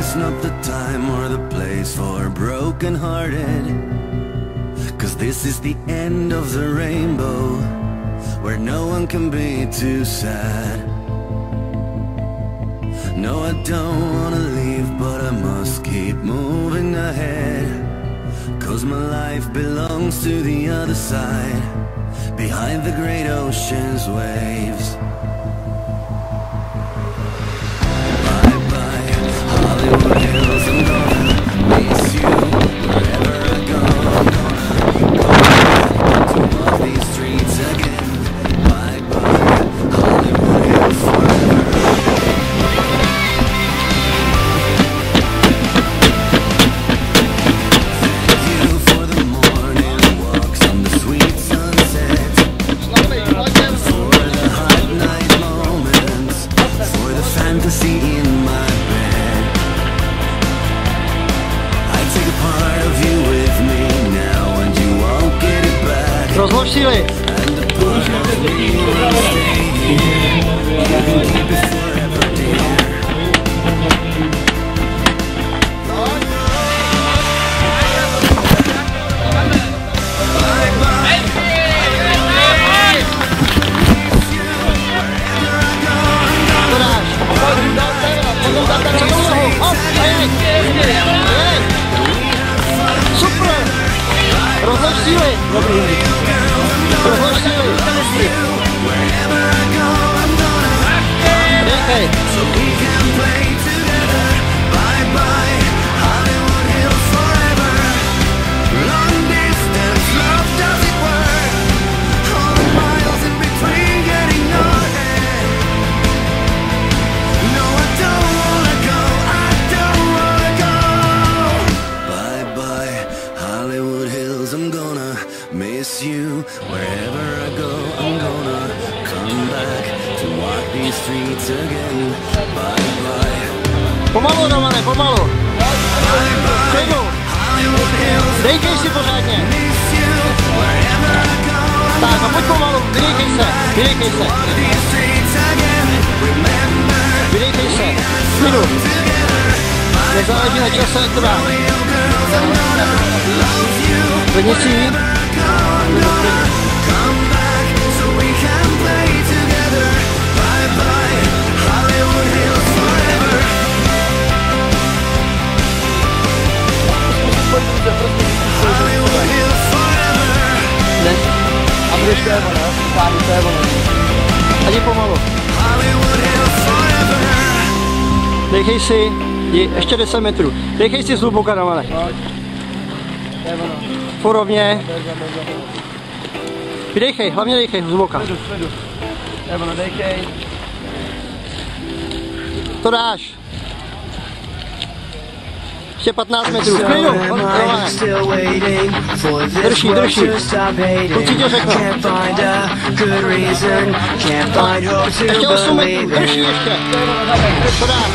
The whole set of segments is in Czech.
is not the time or the place for broken-hearted, 'cause this is the end of the rainbow, where no one can be too sad. No, I don't wanna leave, but I must keep moving ahead, 'cause my life belongs to the other side, behind the great ocean's waves. Bye-bye, Hollywood Hills, I'm gonna miss you wherever I go. I'm gonna go back to all these streets again. Bye-bye, Hollywood Hills forever. Rozlož síly. Super! Rozlož síly. Dobrý. Rozlož síly. Dejchej. I'm gonna miss you wherever I go. I'm gonna come back to walk these streets again. Bye bye. Pomalu, Romane, pomalu. Přejdu. Dejchej si pořádně. Tak a pojď pomalu, vydejchej se, vydejchej se. Vydejchej se, klidu. Nezáleží na čase, jak to dá. Zvedni si ji. Ne. A budeš to nebo ne? Páni to nebo ne? A jdi pomalu. Dejchej si, ještě 10 metrů. Dejchej si zhluboka, Romane. Porovně. Vydejchej, hlavně dejchej zhluboka. To dáš. Ještě 15 metrů. Klidu, Romane. Drží, drží. Kluci tě řeknu. Ještě 8 metrů. Drží ještě. To dáš.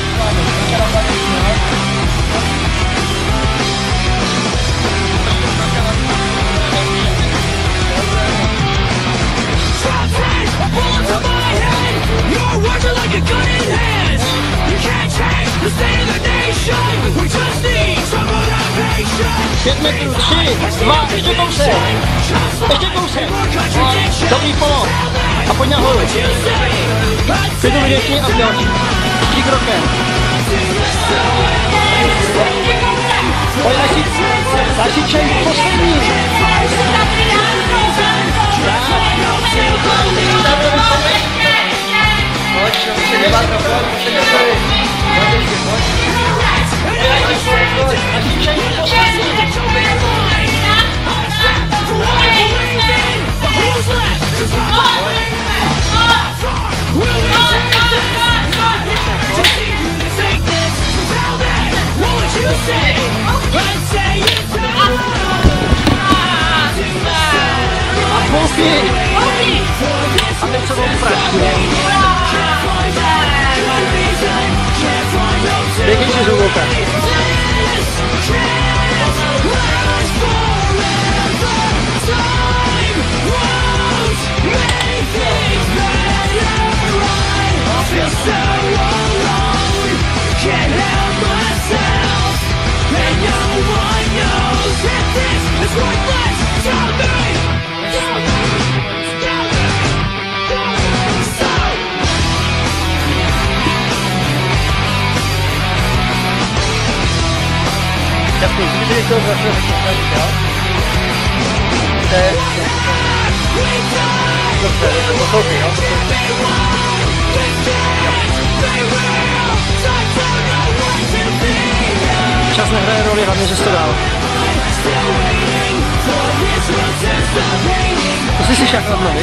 Like a gun in hands, you can't change the state of the nation. We just need some motivation. 5 metrů, 3, 2, ještě kousek. Ještě kousek. Dobrý polo. A pojď nahoru. Klidu vydechni a vděl. Dík rokem. Pojď další čem, poslední. A teď se vám praští. Dejchej si zhluboka. So alone, can't help myself. is worthless to me. Jasný, kdyby to začalo dělat, dobře, poslouchej, jo? Čas nehraje roli, hlavně, že jsi to dál. To jsi slyšel na dno, viď?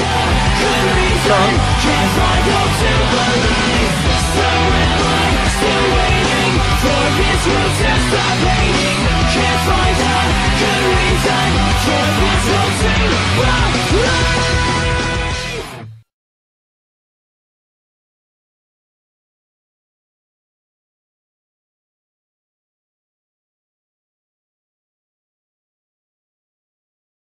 Co?